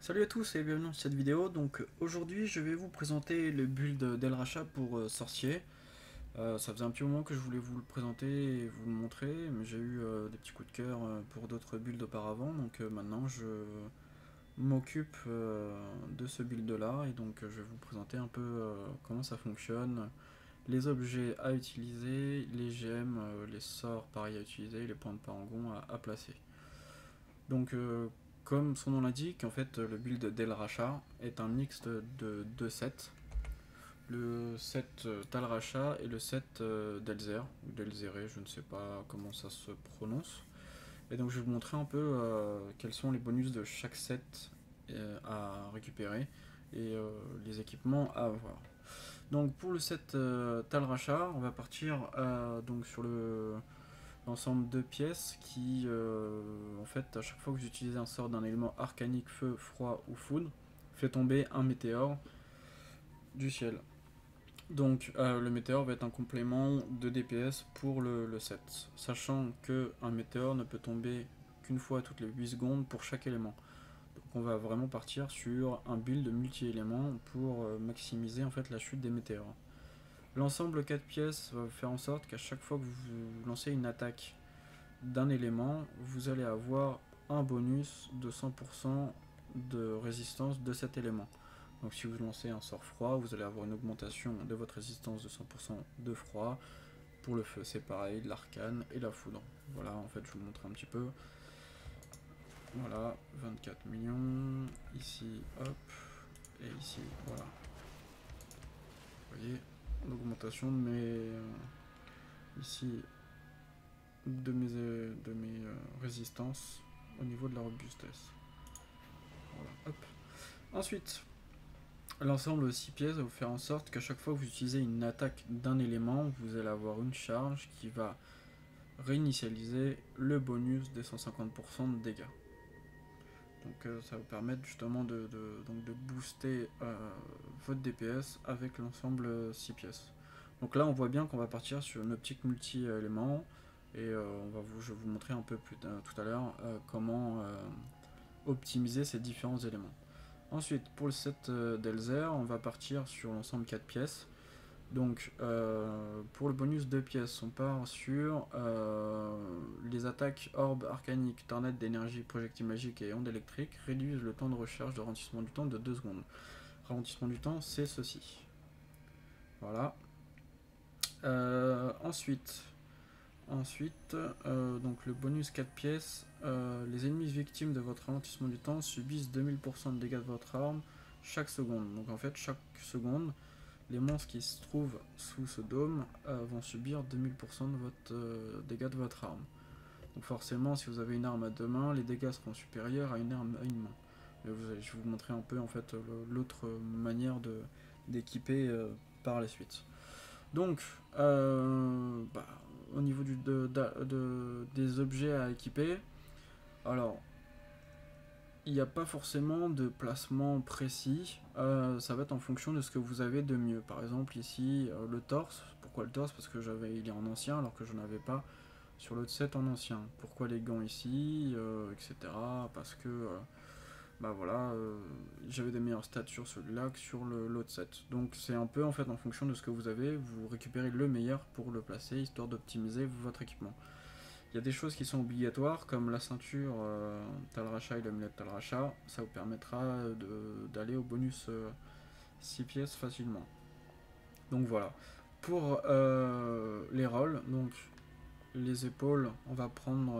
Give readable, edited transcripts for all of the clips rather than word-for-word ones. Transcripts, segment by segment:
Salut à tous et bienvenue dans cette vidéo. Donc aujourd'hui je vais vous présenter le build d'El Racha pour sorcier. Ça faisait un petit moment que je voulais vous le présenter et vous le montrer, mais j'ai eu des petits coups de cœur pour d'autres builds auparavant. Donc maintenant je m'occupe de ce build là et donc je vais vous présenter un peu comment ça fonctionne, les objets à utiliser, les gemmes, les sorts pareil à utiliser, les points de parangon à placer. Donc, comme son nom l'indique, en fait, le build d'El Racha est un mixte de deux sets. Le set Tal Racha et le set d'Elzer, ou d'Elzere, je ne sais pas comment ça se prononce. Et donc, je vais vous montrer un peu quels sont les bonus de chaque set à récupérer et les équipements à avoir. Donc, pour le set Tal Racha, on va partir donc sur l'ensemble de pièces qui, en fait, à chaque fois que vous utilisez un sort d'un élément arcanique, feu, froid ou foudre, fait tomber un météore du ciel. Donc le météore va être un complément de DPS pour le set, sachant que un météore ne peut tomber qu'une fois toutes les 8 secondes pour chaque élément. Donc on va vraiment partir sur un build multi-éléments pour maximiser en fait la chute des météores. L'ensemble 4 pièces va faire en sorte qu'à chaque fois que vous lancez une attaque d'un élément, vous allez avoir un bonus de 100% de résistance de cet élément. Donc si vous lancez un sort froid, vous allez avoir une augmentation de votre résistance de 100% de froid. Pour le feu, c'est pareil, de l'arcane et la foudre. Voilà, en fait, je vous montre un petit peu. Voilà, 24 millions. Ici, hop. Et ici, voilà. Vous voyez, l'augmentation de mes... ici, de mes résistances au niveau de la robustesse. Voilà, hop. Ensuite, l'ensemble 6 pièces va vous faire en sorte qu'à chaque fois que vous utilisez une attaque d'un élément, vous allez avoir une charge qui va réinitialiser le bonus des 150% de dégâts. Donc ça va vous permettre justement de booster votre DPS avec l'ensemble 6 pièces. Donc là on voit bien qu'on va partir sur une optique multi-éléments et je vais vous montrer un peu plus tout à l'heure comment optimiser ces différents éléments. Ensuite, pour le set d'Elzer, on va partir sur l'ensemble 4 pièces. Donc, pour le bonus 2 pièces, on part sur les attaques orbes arcaniques, tornades d'énergie, projectiles magiques et ondes électriques réduisent le temps de recharge de ralentissement du temps de 2 secondes. Ralentissement du temps, c'est ceci. Voilà. Ensuite, donc le bonus 4 pièces, les ennemis victimes de votre ralentissement du temps subissent 20% de dégâts de votre arme chaque seconde. Donc en fait, chaque seconde, les monstres qui se trouvent sous ce dôme vont subir 2000% de votre dégâts de votre arme. Donc forcément, si vous avez une arme à deux mains, les dégâts seront supérieurs à une arme à une main. Je vais vous montrer un peu en fait l'autre manière d'équiper par la suite. Donc, au niveau des objets à équiper, alors il n'y a pas forcément de placement précis, ça va être en fonction de ce que vous avez de mieux. Par exemple ici le torse, pourquoi le torse? Parce que il est en ancien alors que je n'avais pas sur l'autre set en ancien. Pourquoi les gants ici, etc. Parce que bah voilà, j'avais des meilleures stats sur celui-là que sur l'autre set. Donc c'est un peu en fait en fonction de ce que vous avez, vous récupérez le meilleur pour le placer, histoire d'optimiser votre équipement. Il y a des choses qui sont obligatoires, comme la ceinture Tal Racha et l'amulette Tal Racha, ça vous permettra d'aller au bonus 6 pièces facilement. Donc voilà. Pour les rôles, donc les épaules, on va prendre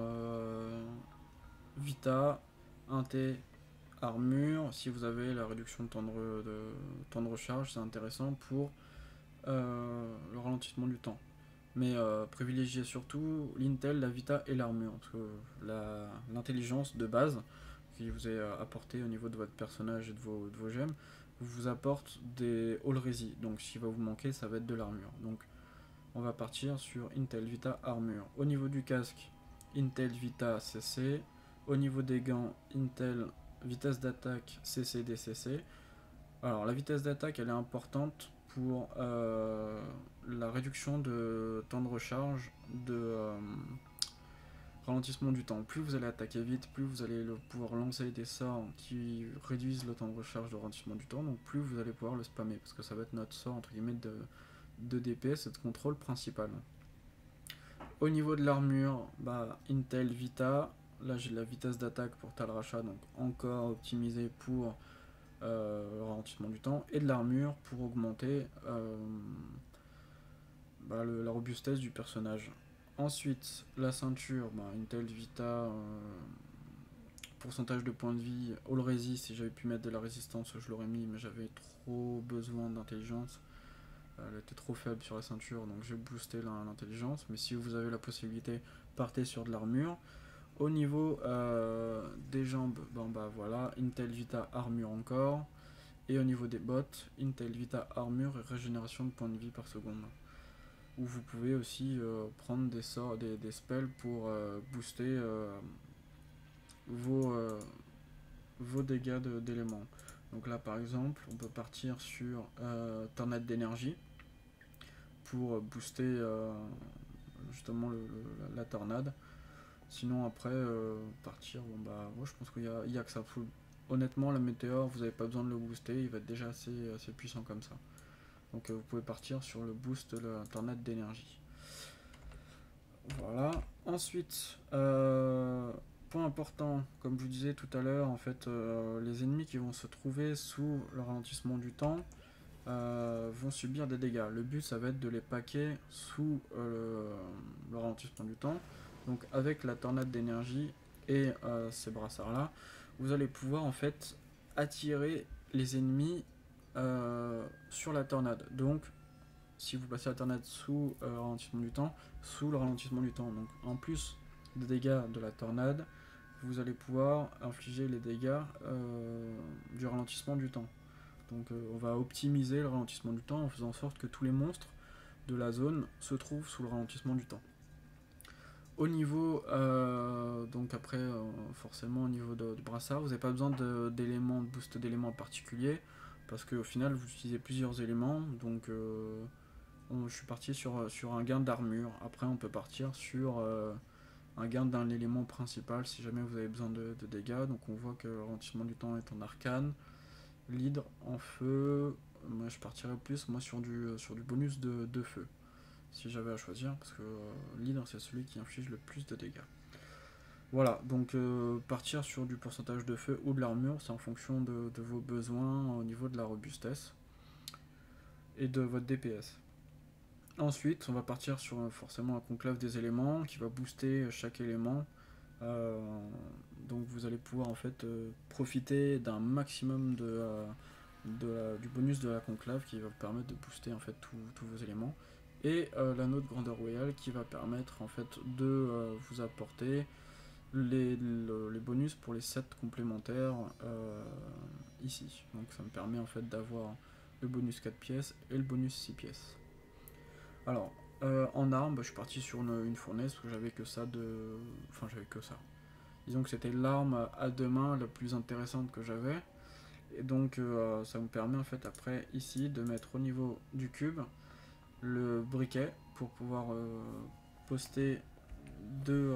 Vita, Inté, Armure. Si vous avez la réduction de temps de recharge, c'est intéressant pour le ralentissement du temps. Mais privilégiez surtout l'Intel, la Vita et l'armure. Parce que l'intelligence de base qui vous est apportée au niveau de votre personnage et de vos gemmes vous apporte des all resi. Donc ce qui va vous manquer, ça va être de l'armure. Donc on va partir sur Intel, Vita, armure. Au niveau du casque, Intel, Vita, CC. Au niveau des gants, Intel, vitesse d'attaque, CC, DCC. Alors la vitesse d'attaque elle est importante pour la réduction de temps de recharge Ralentissement du temps. Plus vous allez attaquer vite, plus vous allez pouvoir lancer des sorts qui réduisent le temps de recharge de ralentissement du temps, donc plus vous allez pouvoir le spammer, parce que ça va être notre sort entre guillemets de DPS et de contrôle principal. Au niveau de l'armure, Intel Vita, là j'ai la vitesse d'attaque pour Tal Rachat, donc encore optimisé pour le ralentissement du temps, et de l'armure pour augmenter la robustesse du personnage. Ensuite, la ceinture, Intel Vita, pourcentage de points de vie, all resist, si j'avais pu mettre de la résistance, je l'aurais mis, mais j'avais trop besoin d'intelligence. Elle était trop faible sur la ceinture, donc j'ai boosté l'intelligence. Mais si vous avez la possibilité, partez sur de l'armure. Au niveau des jambes, voilà, Intel Vita armure encore. Et au niveau des bottes, Intel Vita armure et régénération de points de vie par seconde. Ou vous pouvez aussi prendre des sorts, des spells pour booster vos dégâts d'éléments. Donc là par exemple, on peut partir sur tornade d'énergie pour booster justement la tornade. Sinon après partir, moi je pense qu'il y a que ça. Honnêtement, la météore, vous n'avez pas besoin de le booster, il va être déjà assez puissant comme ça. Donc vous pouvez partir sur le boost de la tornade d'énergie. Voilà. Ensuite, point important, comme je vous disais tout à l'heure, en fait, les ennemis qui vont se trouver sous le ralentissement du temps vont subir des dégâts. Le but, ça va être de les paquer sous le ralentissement du temps. Donc avec la tornade d'énergie et ces brassards-là, vous allez pouvoir en fait attirer les ennemis sur la tornade. Donc si vous passez la tornade sous le ralentissement du temps, sous le ralentissement du temps. Donc en plus des dégâts de la tornade, vous allez pouvoir infliger les dégâts du ralentissement du temps. Donc on va optimiser le ralentissement du temps en faisant en sorte que tous les monstres de la zone se trouvent sous le ralentissement du temps. Au niveau, donc après, forcément au niveau du brassard, vous n'avez pas besoin d'éléments, de boost d'éléments particuliers, parce qu'au final vous utilisez plusieurs éléments, donc je suis parti sur un gain d'armure. Après on peut partir sur un gain d'un élément principal si jamais vous avez besoin de dégâts. Donc on voit que le ralentissement du temps est en arcane, l'hydre en feu. Moi je partirais plus sur du bonus de feu si j'avais à choisir, parce que l'hydre c'est celui qui inflige le plus de dégâts. Voilà, donc partir sur du pourcentage de feu ou de l'armure, c'est en fonction de vos besoins au niveau de la robustesse et de votre DPS. Ensuite, on va partir sur forcément un conclave des éléments qui va booster chaque élément. Donc vous allez pouvoir en fait profiter d'un maximum du bonus de la conclave qui va vous permettre de booster en fait tous vos éléments. Et l'anneau de grandeur royale qui va permettre en fait de vous apporter les bonus pour les sets complémentaires ici. Donc ça me permet en fait d'avoir le bonus 4 pièces et le bonus 6 pièces. Alors, en arme, je suis parti sur une fournaise parce que j'avais que ça de... Enfin, j'avais que ça. Disons que c'était l'arme à deux mains la plus intéressante que j'avais. Et donc, ça me permet en fait après, ici, de mettre au niveau du cube le briquet pour pouvoir poster deux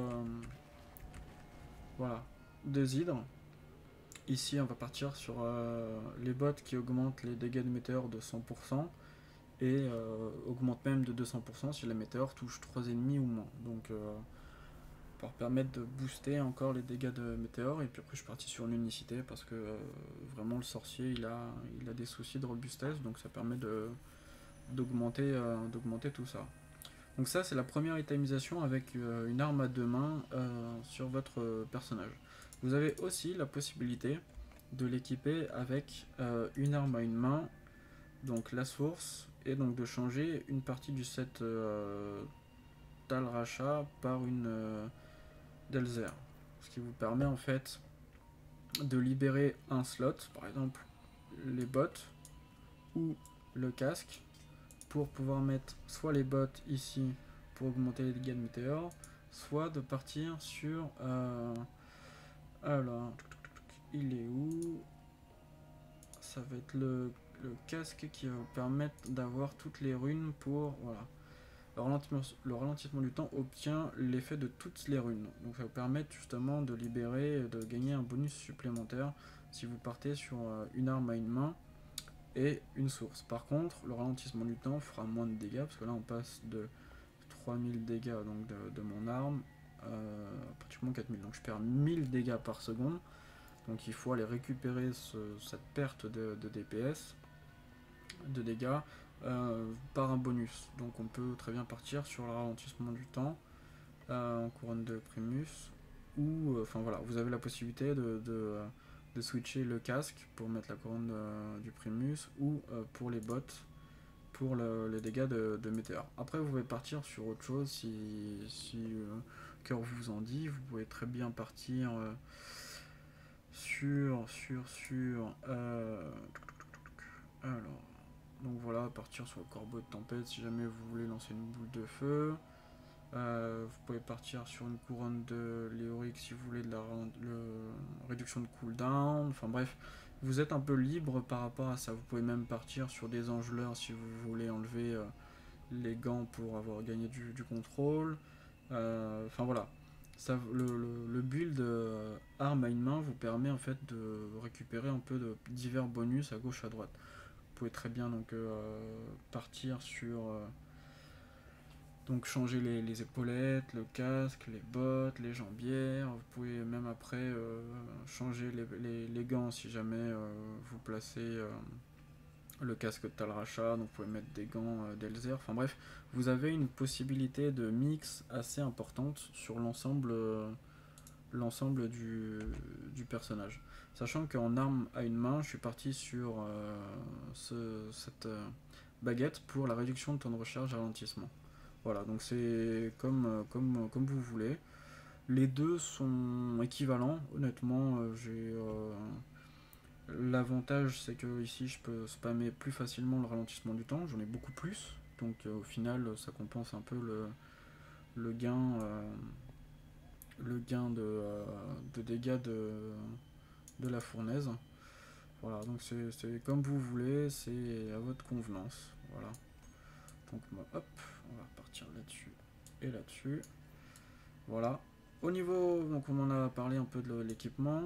hydres. Ici, on va partir sur les bottes qui augmentent les dégâts de météore de 100%. Et augmente même de 200% si la météore touche 3 ennemis ou moins. Donc pour permettre de booster encore les dégâts de météore. Et puis après je suis parti sur l'unicité parce que vraiment le sorcier il a des soucis de robustesse, donc ça permet d'augmenter tout ça. Donc ça c'est la première itemisation avec une arme à deux mains sur votre personnage. Vous avez aussi la possibilité de l'équiper avec une arme à une main, donc la source, et donc de changer une partie du set Tal Rachat par une Delzer. Ce qui vous permet en fait de libérer un slot, par exemple les bottes ou le casque, pour pouvoir mettre soit les bottes ici pour augmenter les dégâts de météore, soit de partir sur... alors, il est où? Ça va être le casque qui va vous permettre d'avoir toutes les runes pour... Voilà. Le ralentissement du temps obtient l'effet de toutes les runes. Donc ça vous permet justement de libérer, de gagner un bonus supplémentaire si vous partez sur une arme à une main et une source. Par contre, le ralentissement du temps fera moins de dégâts, parce que là on passe de 3000 dégâts donc de mon arme, pratiquement 4000. Donc je perds 1000 dégâts par seconde. Donc il faut aller récupérer cette perte de DPS, de dégâts, par un bonus. Donc on peut très bien partir sur le ralentissement du temps en couronne de Primus, ou enfin voilà, vous avez la possibilité de switcher le casque pour mettre la couronne du Primus, ou pour les bots pour les dégâts de météore. Après vous pouvez partir sur autre chose si cœur vous en dit. Vous pouvez très bien partir alors, donc voilà, partir sur le corbeau de tempête si jamais vous voulez lancer une boule de feu. Vous pouvez partir sur une couronne de Léoric si vous voulez de la réduction de cooldown. Enfin bref, vous êtes un peu libre par rapport à ça. Vous pouvez même partir sur des engeleurs si vous voulez enlever les gants pour avoir gagné du contrôle. Enfin voilà. Ça, le build arme à une main vous permet en fait de récupérer un peu de divers bonus à gauche à droite. Vous pouvez très bien donc partir sur donc changer les épaulettes, le casque, les bottes, les jambières. Vous pouvez même après changer les gants si jamais vous placez le casque de Talracha. Donc vous pouvez mettre des gants d'Elzer. Enfin bref, vous avez une possibilité de mix assez importante sur l'ensemble du personnage. Sachant qu'en arme à une main, je suis parti sur cette baguette pour la réduction de temps de recharge et ralentissement. Voilà, donc c'est comme vous voulez. Les deux sont équivalents, honnêtement. L'avantage, c'est que ici, je peux spammer plus facilement le ralentissement du temps. J'en ai beaucoup plus, donc au final, ça compense un peu le gain, de dégâts de la fournaise. Voilà, donc c'est comme vous voulez, c'est à votre convenance. Voilà. Donc hop, on va partir là-dessus et là-dessus. Voilà. Au niveau, donc on en a parlé un peu de l'équipement.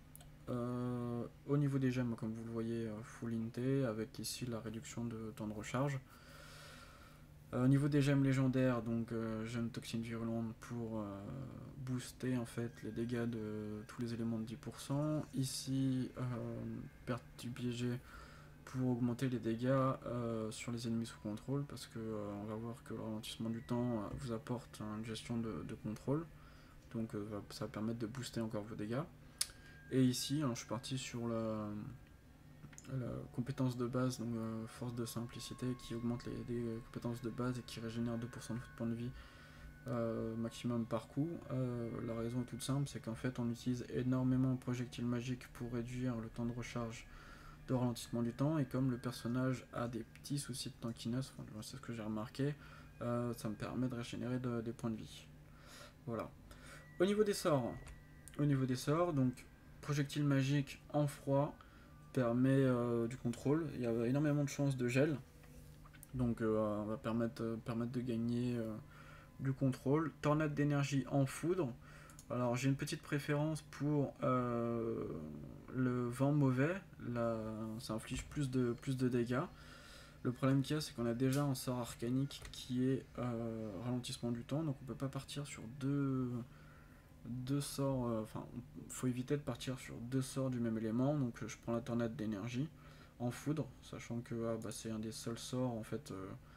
Au niveau des gemmes, comme vous le voyez, full int, avec ici la réduction de temps de recharge. Au niveau des gemmes légendaires, donc gemme toxine virulente pour booster en fait les dégâts de tous les éléments de 10%. Ici, perte du piégé pour augmenter les dégâts sur les ennemis sous contrôle, parce que on va voir que le ralentissement du temps vous apporte une gestion de contrôle, donc ça va permettre de booster encore vos dégâts. Et ici, je suis parti sur la compétence de base, donc force de simplicité, qui augmente les compétences de base et qui régénère 2% de points de vie maximum par coup. La raison est toute simple, c'est qu'en fait on utilise énormément de projectiles magiques pour réduire le temps de recharge de ralentissement du temps, et comme le personnage a des petits soucis de tankiness, enfin, c'est ce que j'ai remarqué, ça me permet de régénérer des points de vie. Voilà. Au niveau des sorts, donc projectile magique en froid permet du contrôle. Il y a énormément de chances de gel, donc on va permettre de gagner du contrôle. Tornade d'énergie en foudre. Alors j'ai une petite préférence pour le vent mauvais. Là, ça inflige plus de dégâts. Le problème qu'il y a, c'est qu'on a déjà un sort arcanique qui est ralentissement du temps, donc on peut pas partir sur deux sorts. Enfin, faut éviter de partir sur deux sorts du même élément. Donc je prends la tornade d'énergie en foudre, sachant que c'est un des seuls sorts en fait.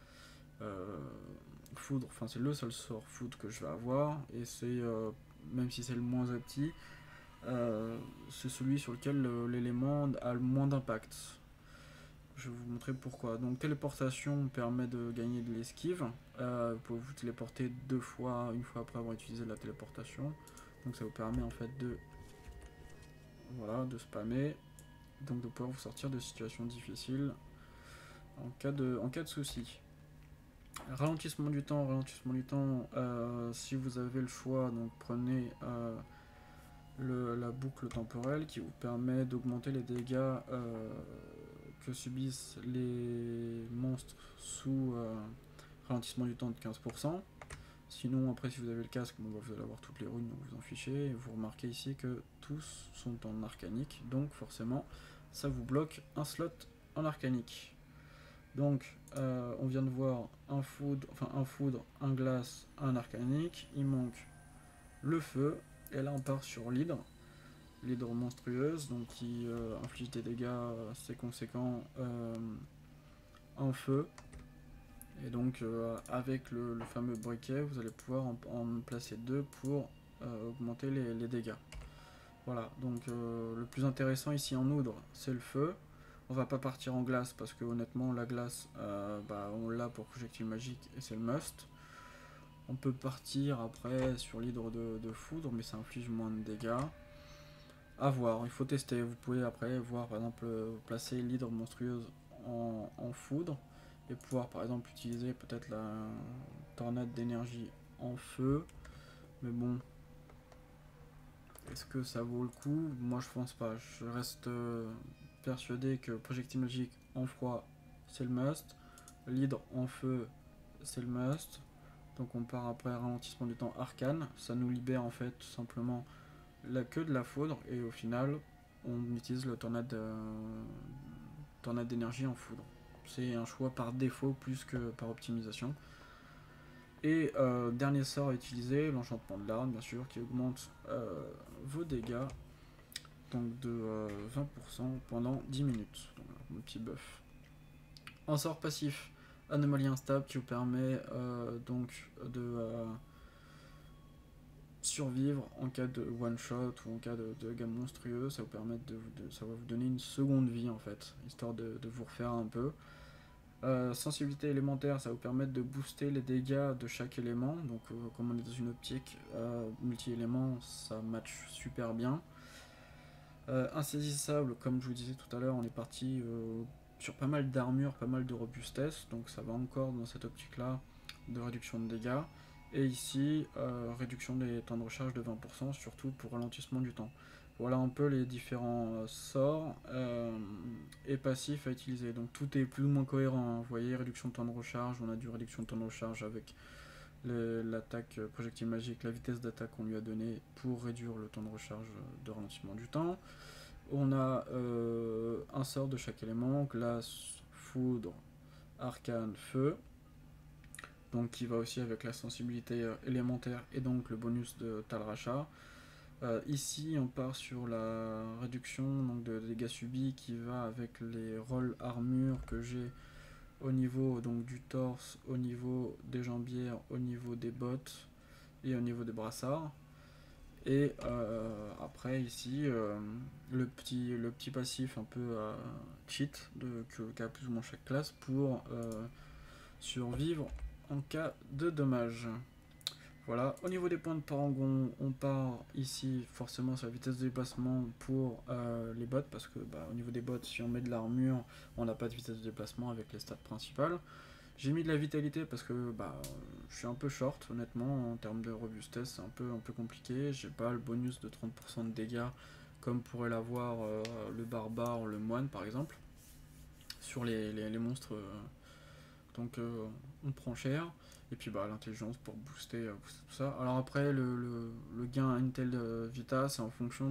Foudre, enfin c'est le seul sort foudre que je vais avoir, et c'est même si c'est le moins opti, c'est celui sur lequel l'élément a le moins d'impact. Je vais vous montrer pourquoi. Donc téléportation permet de gagner de l'esquive. Vous pouvez vous téléporter deux fois, une fois après avoir utilisé la téléportation. Donc ça vous permet en fait de spammer, donc de pouvoir vous sortir de situations difficiles en cas de souci. Ralentissement du temps, si vous avez le choix, donc prenez la boucle temporelle qui vous permet d'augmenter les dégâts que subissent les monstres sous ralentissement du temps de 15%. Sinon, après, si vous avez le casque, bon, bah, vous allez avoir toutes les runes, donc vous en fichez. Et vous remarquez ici que tous sont en arcanique, donc forcément, ça vous bloque un slot en arcanique. Donc, on vient de voir un foudre, un glace, un arcanique. Il manque le feu. Et là, on part sur l'hydre. L'hydre monstrueuse, donc qui inflige des dégâts assez conséquents en feu. Et donc avec le fameux briquet, vous allez pouvoir en placer deux pour augmenter les dégâts. Voilà, donc le plus intéressant ici en oudre, c'est le feu. On va pas partir en glace parce que honnêtement la glace, on l'a pour projectile magique et c'est le must. On peut partir après sur l'hydre de foudre, mais ça inflige moins de dégâts. À voir, il faut tester. Vous pouvez après voir par exemple placer l'hydre monstrueuse en foudre et pouvoir par exemple utiliser peut-être la tornade d'énergie en feu. Mais bon, est-ce que ça vaut le coup? Moi je pense pas. Je reste persuadé que projectile magique en froid c'est le must. L'hydre en feu c'est le must. Donc on part après ralentissement du temps arcane. Ça nous libère en fait tout simplement que de la foudre et au final on utilise le tornade d'énergie en foudre. C'est un choix par défaut plus que par optimisation. Et dernier sort à utiliser, l'enchantement de l'arme bien sûr, qui augmente vos dégâts donc de 20% pendant 10 minutes. Donc, un petit buff. En sort passif, anomalie instable qui vous permet donc de survivre en cas de one shot ou en cas de dégâts monstrueux. Ça vous permet ça va vous donner une seconde vie en fait, histoire de vous refaire un peu. Sensibilité élémentaire, ça va vous permettre de booster les dégâts de chaque élément. Donc comme on est dans une optique multi-éléments, ça match super bien. Insaisissable, comme je vous disais tout à l'heure, on est parti sur pas mal d'armure, pas mal de robustesse, donc ça va encore dans cette optique là de réduction de dégâts. Et ici, réduction des temps de recharge de 20%, surtout pour ralentissement du temps. Voilà un peu les différents sorts et passifs à utiliser. Donc tout est plus ou moins cohérent, hein. Vous voyez, réduction de temps de recharge, on a du réduction de temps de recharge avec l'attaque projectile magique, la vitesse d'attaque qu'on lui a donnée pour réduire le temps de recharge de ralentissement du temps. On a un sort de chaque élément, glace, foudre, arcane, feu. Donc qui va aussi avec la sensibilité élémentaire et donc le bonus de Talracha. Ici on part sur la réduction donc, de dégâts subis qui va avec les rôles armure que j'ai au niveau donc, du torse, au niveau des jambières, au niveau des bottes et au niveau des brassards. Et après ici le petit passif un peu cheat qu'a plus ou moins chaque classe pour survivre en cas de dommage. Voilà, au niveau des points de parangon, on part ici forcément sur la vitesse de déplacement pour les bottes, parce que au niveau des bottes, si on met de l'armure, on n'a pas de vitesse de déplacement avec les stats principales. J'ai mis de la vitalité parce que je suis un peu short honnêtement en termes de robustesse, c'est un peu compliqué. J'ai pas le bonus de 30% de dégâts comme pourrait l'avoir le barbare, le moine par exemple, sur les monstres. Donc on prend cher. Et puis l'intelligence pour booster tout ça. Alors après le gain Intel Vita c'est en fonction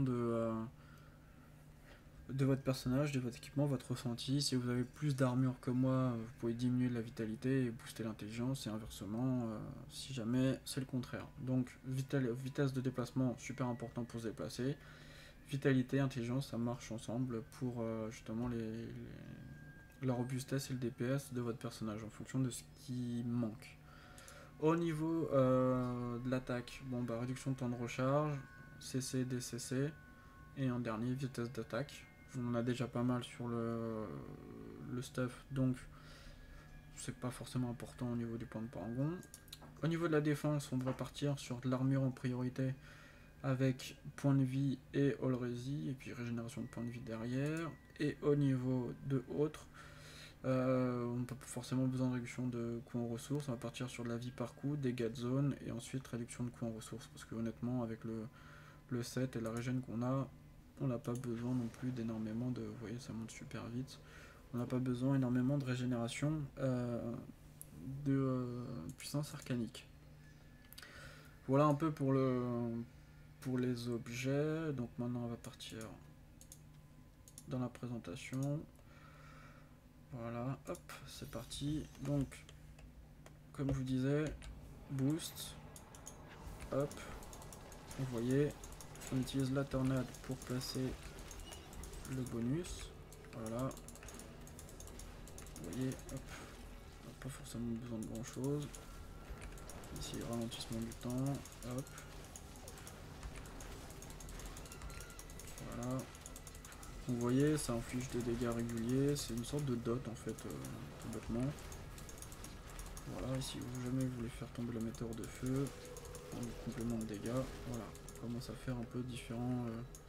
de votre personnage, de votre équipement, votre ressenti. Si vous avez plus d'armure que moi, vous pouvez diminuer la vitalité et booster l'intelligence, et inversement si jamais c'est le contraire. Donc vitesse de déplacement, super important pour se déplacer. Vitalité, intelligence, ça marche ensemble pour justement la robustesse et le DPS de votre personnage en fonction de ce qui manque. Au niveau de l'attaque, réduction de temps de recharge, CC, DCC, et en dernier, vitesse d'attaque. On en a déjà pas mal sur le stuff, donc c'est pas forcément important au niveau du point de parangon. Au niveau de la défense, on devrait partir sur de l'armure en priorité avec point de vie et all resi, et puis régénération de point de vie derrière. Et au niveau de autres, on n'a pas forcément besoin de réduction de coût en ressources, on va partir sur de la vie par coup, dégâts de zone, et ensuite réduction de coût en ressources, parce que honnêtement avec le set et la régène qu'on a, on n'a pas besoin non plus d'énormément vous voyez ça monte super vite, on n'a pas besoin énormément de régénération puissance arcanique. Voilà un peu pour les objets. Donc maintenant on va partir dans la présentation. Voilà, hop, c'est parti. Donc, comme je vous disais, boost, hop, vous voyez, on utilise la tornade pour placer le bonus. Voilà, vous voyez, hop, on n'a pas forcément besoin de grand chose. Ici, ralentissement du temps, hop, voilà. Vous voyez, ça inflige des dégâts réguliers, c'est une sorte de dot en fait, tout bêtement. Voilà, ici vous jamais vous voulez faire tomber la météore de feu, un complément de dégâts, voilà, on commence à faire un peu différents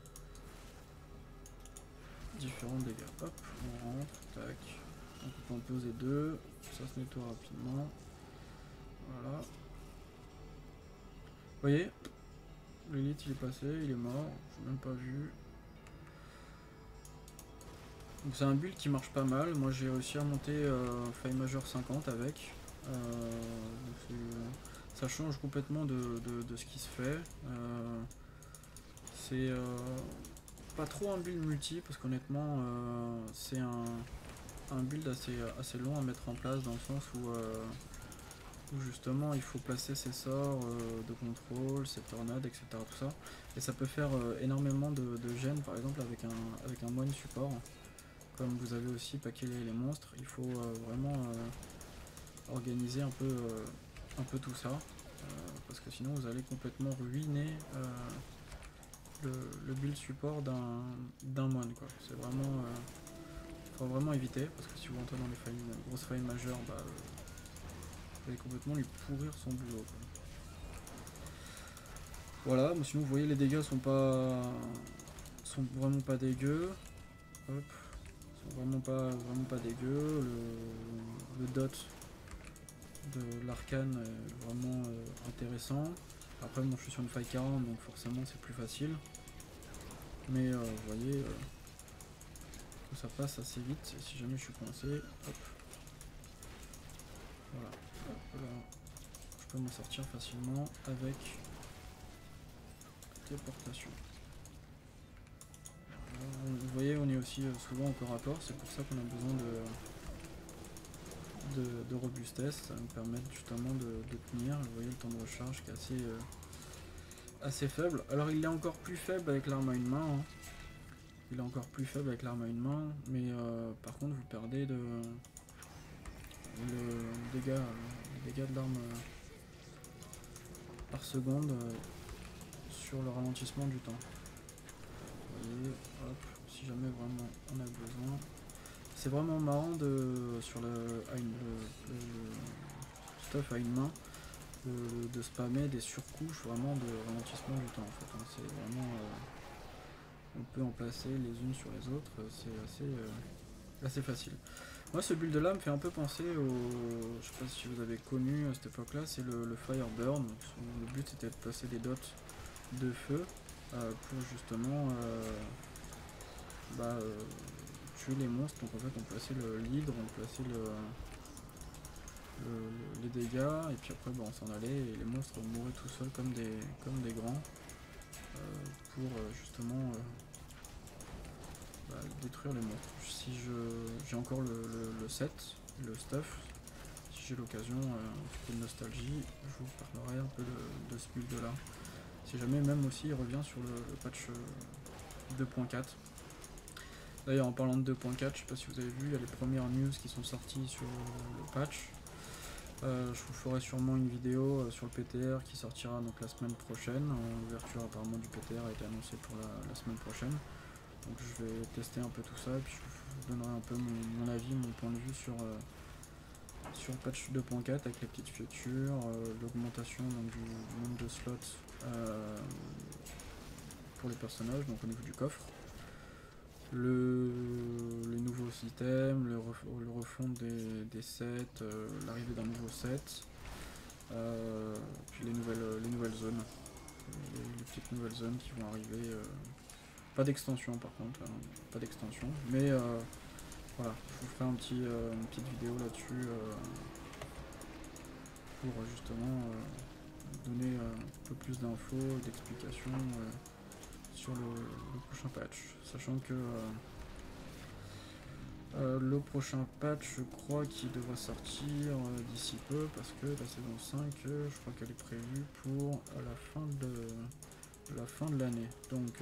dégâts. Hop, on rentre, tac, on peut en poser deux, ça se nettoie rapidement, voilà. Vous voyez, l'élite il est passé, il est mort, je n'ai même pas vu. C'est un build qui marche pas mal, moi j'ai réussi à monter faille majeure 50 avec. Ça change complètement de ce qui se fait. C'est pas trop un build multi parce qu'honnêtement c'est un build assez long à mettre en place, dans le sens où justement il faut placer ses sorts de contrôle, ses tornades, etc. Tout ça. Et ça peut faire énormément de gêne, par exemple avec un moine support. Comme vous avez aussi paquet les monstres, il faut vraiment organiser un peu tout ça, parce que sinon vous allez complètement ruiner le build support d'un moine, quoi. C'est vraiment, faut vraiment éviter, parce que si vous rentrez dans les grosses failles majeures, bah, vous allez complètement lui pourrir son boulot, quoi. Voilà, mais sinon vous voyez les dégâts sont vraiment pas dégueux. Hop. Vraiment pas dégueu, le dot de l'arcane est vraiment intéressant. Après moi je suis sur une faille 40 donc forcément c'est plus facile, mais vous voyez que ça passe assez vite. Et si jamais je suis coincé, hop, voilà, hop, là, je peux m'en sortir facilement avec téléportation. Vous voyez, on est aussi souvent au corps à corps, c'est pour ça qu'on a besoin de robustesse, ça va nous permettre justement de tenir. Vous voyez le temps de recharge qui est assez faible. Alors il est encore plus faible avec l'arme à une main, hein. Il est encore plus faible avec l'arme à une main, mais par contre vous perdez le dégât de l'arme par seconde sur le ralentissement du temps. Vous voyez, hop, si jamais vraiment on a besoin. C'est vraiment marrant sur le stuff à une main de spammer des surcouches vraiment de ralentissement du temps, en fait, hein. C'est vraiment on peut en placer les unes sur les autres, c'est assez facile. Moi ce build là me fait un peu penser je sais pas si vous avez connu à cette époque là, c'est le Fireburn. Le but était de placer des dots de feu pour justement tuer les monstres. Donc en fait on plaçait l'hydre, on plaçait les dégâts, et puis après on s'en allait et les monstres mouraient tout seuls comme des grands pour justement détruire les monstres. Si j'ai encore le set, le stuff, si j'ai l'occasion, un petit peu de nostalgie, je vous parlerai un peu de ce build là. Si jamais même aussi il revient sur le patch 2.4. D'ailleurs en parlant de 2.4, je sais pas si vous avez vu, il y a les premières news qui sont sorties sur le patch. Je vous ferai sûrement une vidéo sur le PTR qui sortira donc la semaine prochaine. L'ouverture apparemment du PTR a été annoncée pour la semaine prochaine. Donc je vais tester un peu tout ça et puis je vous donnerai un peu mon avis, mon point de vue sur le patch 2.4 avec les petites features, l'augmentation du nombre de slots pour les personnages, donc au niveau du coffre, les nouveaux items, le refond des sets, l'arrivée d'un nouveau set, puis les nouvelles zones, les petites nouvelles zones qui vont arriver. Pas d'extension par contre, hein, pas d'extension, mais voilà, je vous ferai une petite vidéo là-dessus pour justement donner un peu plus d'infos, d'explications sur le prochain patch, sachant que le prochain patch, je crois qu'il devrait sortir d'ici peu, parce que la saison 5, je crois qu'elle est prévue pour la fin de l'année. Donc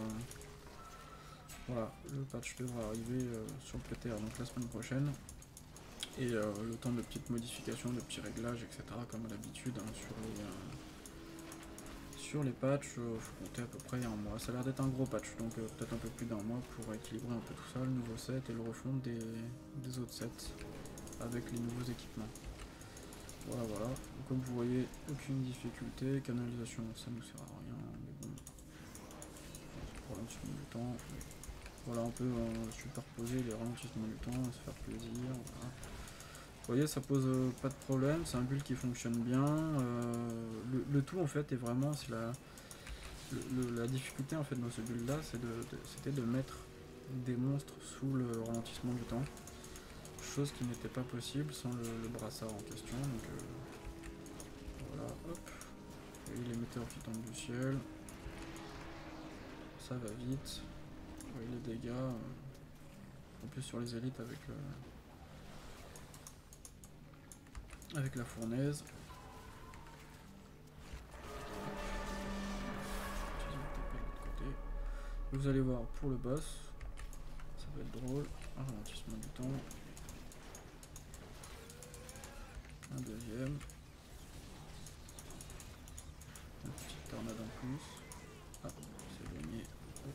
voilà, le patch devrait arriver sur le PTR donc la semaine prochaine. Et le temps de petites modifications, de petits réglages, etc. comme à l'habitude hein, sur les patchs, faut compter à peu près un mois. Ça a l'air d'être un gros patch, donc peut-être un peu plus d'un mois pour équilibrer un peu tout ça, le nouveau set et le refond des autres sets avec les nouveaux équipements. Voilà, voilà. Donc, comme vous voyez, aucune difficulté. Canalisation, ça nous sert à rien, mais bon. Pour ralentissement du temps. Voilà, on peut superposer les ralentissements du temps, se faire plaisir. Voilà. Vous voyez, ça pose pas de problème, c'est un build qui fonctionne bien. Le tout en fait est vraiment, c'est la difficulté en fait dans ce build là, c'était de mettre des monstres sous le ralentissement du temps. Chose qui n'était pas possible sans le brassard en question. Donc voilà, hop. Vous voyez les météores qui tombent du ciel. Ça va vite. Vous voyez les dégâts. En plus sur les élites avec la fournaise. Vous allez voir pour le boss, ça va être drôle, un ralentissement du temps, un deuxième, une petite tornade en plus, ah, c'est gagné, hop.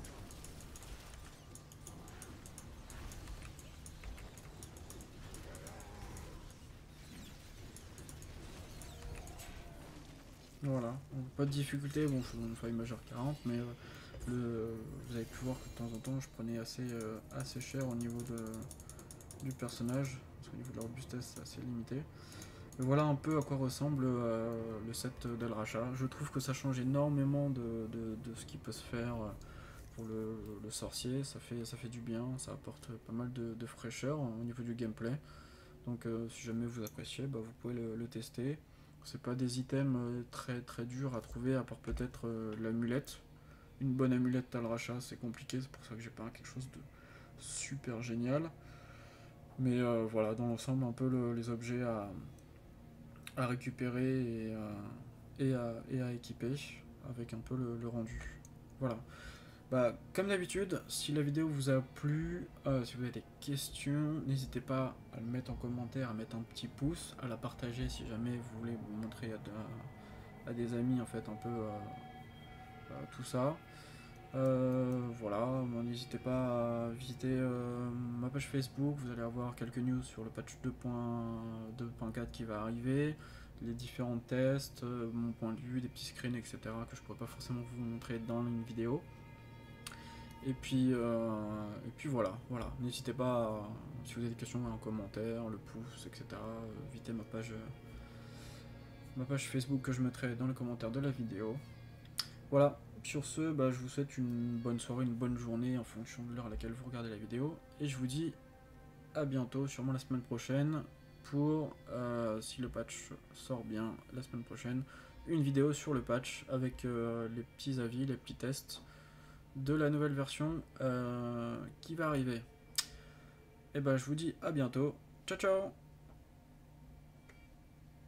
Voilà, donc, pas de difficulté, bon je suis dans une faille majeure 40, mais vous avez pu voir que de temps en temps je prenais assez cher au niveau du personnage, parce qu'au niveau de la robustesse c'est assez limité. Et voilà un peu à quoi ressemble le set d'El Racha. Je trouve que ça change énormément de ce qui peut se faire pour le sorcier. Ça fait du bien, ça apporte pas mal de fraîcheur au niveau du gameplay. Donc si jamais vous appréciez, bah, vous pouvez le tester. C'est pas des items très durs à trouver, à part peut-être l'amulette. Une bonne amulette d'El Racha, c'est compliqué, c'est pour ça que j'ai pas quelque chose de super génial. Mais voilà, dans l'ensemble, un peu les objets à récupérer et à équiper avec un peu le rendu. Voilà. Bah, comme d'habitude, si la vidéo vous a plu, si vous avez des questions, n'hésitez pas à le mettre en commentaire, à mettre un petit pouce, à la partager si jamais vous voulez vous montrer à des amis en fait un peu tout ça. Voilà, n'hésitez pas à visiter ma page Facebook, vous allez avoir quelques news sur le patch 2.4 qui va arriver, les différents tests, mon point de vue, des petits screens, etc. que je pourrais pas forcément vous montrer dans une vidéo. Et puis voilà, n'hésitez pas, si vous avez des questions, en commentaire, le pouce, etc. Visitez ma page Facebook que je mettrai dans les commentaires de la vidéo. Voilà, sur ce, bah, je vous souhaite une bonne soirée, une bonne journée en fonction de l'heure à laquelle vous regardez la vidéo. Et je vous dis à bientôt, sûrement la semaine prochaine, pour, si le patch sort bien la semaine prochaine, une vidéo sur le patch avec les petits avis, les petits tests de la nouvelle version qui va arriver. Et bah je vous dis à bientôt, ciao ciao.